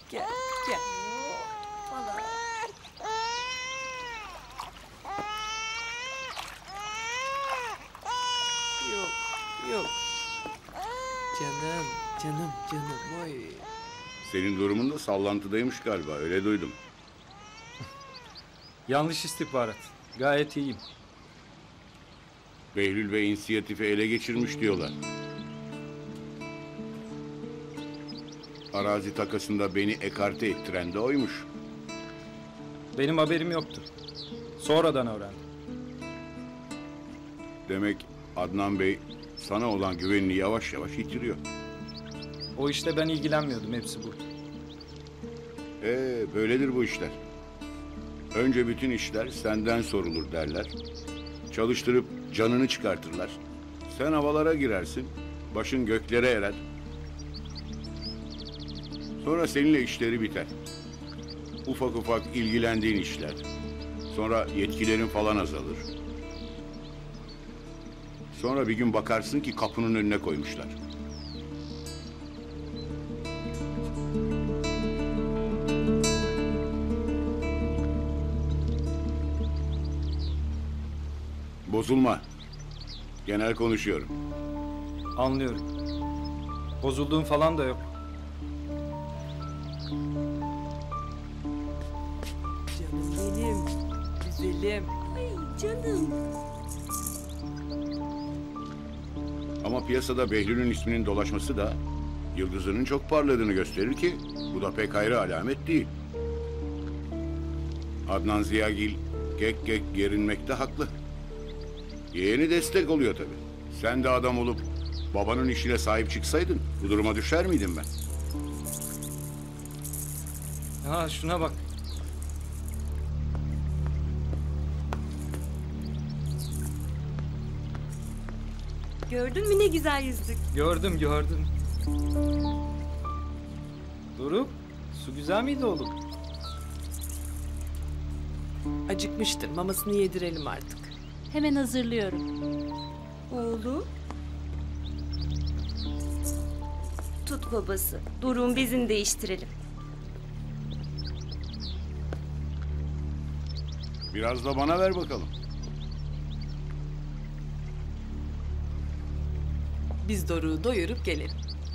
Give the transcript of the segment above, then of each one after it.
Gel, gel. Vallahi. Yok, yok. Canım, canım, canım. Oy. Senin durumun da sallantıdaymış galiba, öyle duydum. Yanlış istihbarat. Gayet iyiyim. Behlül Bey inisiyatifi ele geçirmiş diyorlar. Arazi takasında beni ekarte ettiren de oymuş. Benim haberim yoktu. Sonradan öğrendim. Demek Adnan Bey sana olan güvenini yavaş yavaş yitiriyor. O işte ben ilgilenmiyordum, hepsi bu. Böyledir bu işler. Önce bütün işler senden sorulur derler. Çalıştırıp canını çıkartırlar. Sen havalara girersin, başın göklere erer. Sonra seninle işleri biter. Ufak ufak ilgilendiğin işler. Sonra yetkilerin falan azalır. Sonra bir gün bakarsın ki kapının önüne koymuşlar. Bozulma. Genel konuşuyorum. Anlıyorum. Bozulduğum falan da yok. Canım benim. Güzelim. Ay canım. Ama piyasada Behlül'ün isminin dolaşması da yıldızının çok parladığını gösterir ki bu da pek hayra alamet değil. Adnan Ziyagil gek gek gerinmekte haklı. Yeğeni destek oluyor tabii. Sen de adam olup babanın işine sahip çıksaydın bu duruma düşer miydin ben? Ha şuna bak. Gördün mü ne güzel yüzdük. Gördüm, gördüm. Doruk, su güzel miydi oğlum? Acıkmıştır. Mamasını yedirelim artık. Hemen hazırlıyorum. Oğlum. Tut babası. Doruk'un bezini değiştirelim. Biraz da bana ver bakalım. Biz Doruk'u doyurup gelelim.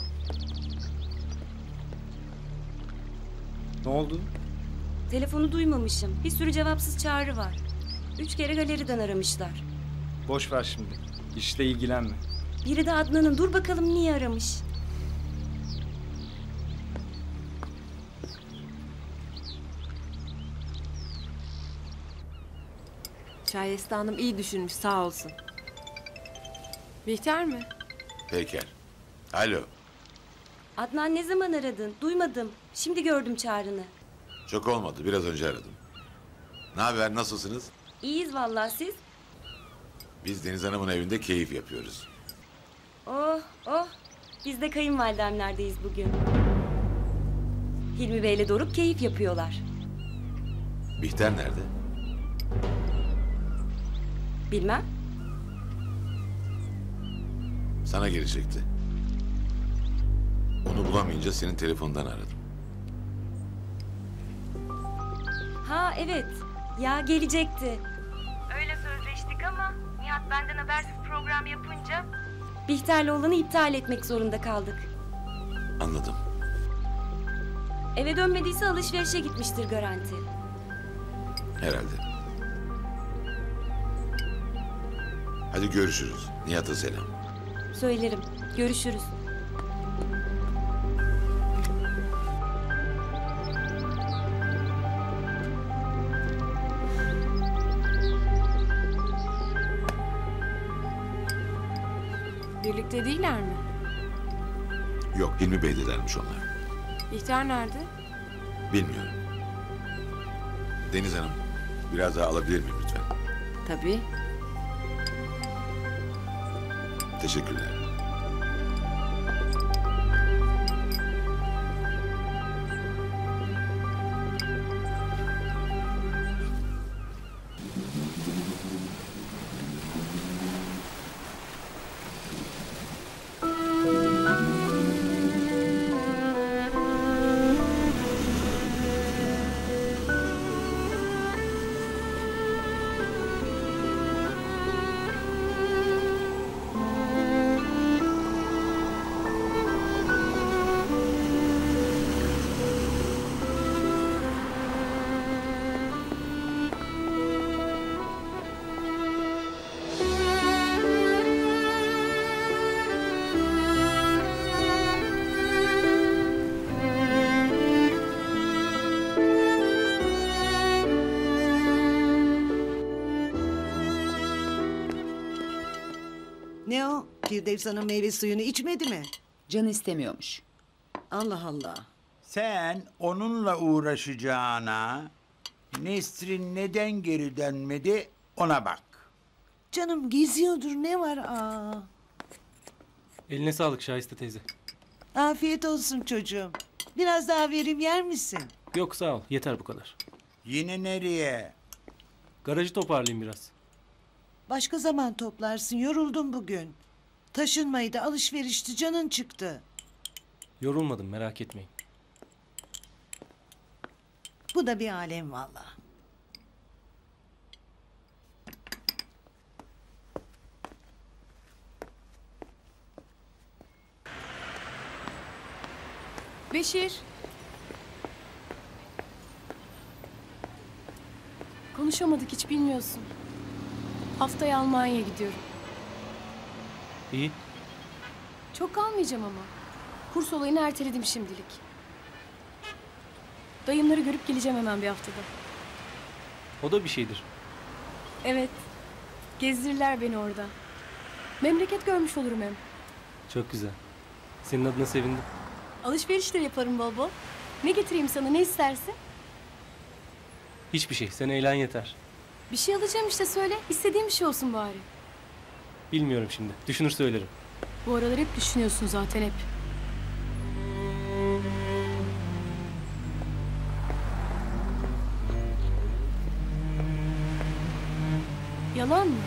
Ne oldu? Telefonu duymamışım. Bir sürü cevapsız çağrı var. 3 kere galeriden aramışlar. Boş ver şimdi. İşle ilgilenme. Biri de Adnan'ın. Dur bakalım niye aramış. Şayeste Hanım iyi düşünmüş, sağ olsun. Bihter mi? Peyker. Alo. Adnan ne zaman aradın? Duymadım. Şimdi gördüm çağrını. Çok olmadı. Biraz önce aradım. Ne haber? Nasılsınız? İyiyiz vallahi siz. Biz Deniz Hanım'ın evinde keyif yapıyoruz. Oh oh. Biz de kayınvalidemlerdeyiz bugün. Hilmi Bey'le Doruk keyif yapıyorlar. Bihter nerede? Bilmem. Sana gelecekti. Onu bulamayınca senin telefondan aradım. Ha evet. Ya gelecekti. Öyle sözleştik ama Nihat benden habersiz program yapınca Bihter'le olanı iptal etmek zorunda kaldık. Anladım. Eve dönmediyse alışverişe gitmiştir garanti. Herhalde. Hadi görüşürüz. Nihat'a selam. Söylerim. Görüşürüz. Birlikte değiller mi? Yok, Hilmi Bey de dermiş onlar. Bihter nerede? Bilmiyorum. Deniz Hanım, biraz daha alabilir miyim lütfen? Tabii. Teşekkürler. Ne o? Firdevs Hanım meyve suyunu içmedi mi? Canı istemiyormuş. Allah Allah. Sen onunla uğraşacağına Nesrin neden geri dönmedi ona bak. Canım geziyordur ne var? Aa. Eline sağlık Şahiste teyze. Afiyet olsun çocuğum. Biraz daha vereyim yer misin? Yok sağ ol. Yeter bu kadar. Yine nereye? Garajı toparlayayım biraz. Başka zaman toplarsın. Yoruldum bugün. Taşınmaydı, alışverişti, canın çıktı. Yorulmadım merak etmeyin. Bu da bir alem valla. Beşir. Konuşamadık hiç bilmiyorsun. Haftaya Almanya'ya gidiyorum. İyi. Çok kalmayacağım ama. Kurs olayını erteledim şimdilik. Dayımları görüp geleceğim hemen bir haftada. O da bir şeydir. Evet. Gezdirirler beni orada. Memleket görmüş olurum hem. Çok güzel. Senin adına sevindim. Alışveriş de yaparım bol bol. Ne getireyim sana, ne istersin? Hiçbir şey. Sen eğlen yeter. Bir şey alacağım işte, söyle. İstediğin bir şey olsun bari. Bilmiyorum şimdi. Düşünür söylerim. Bu aralar hep düşünüyorsun zaten hep. Yalan mı?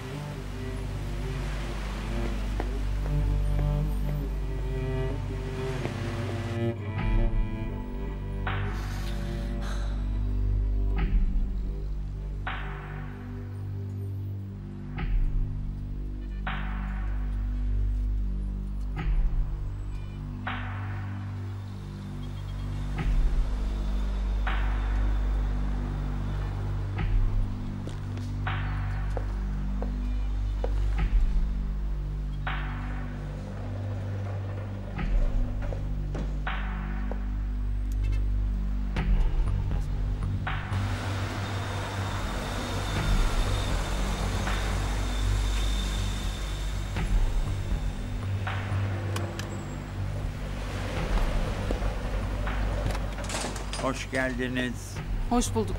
Hoş geldiniz. Hoş bulduk.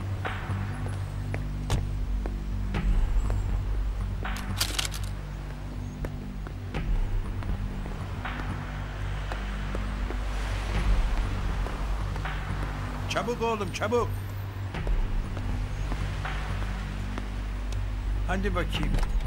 Çabuk oğlum çabuk. Hadi bakayım.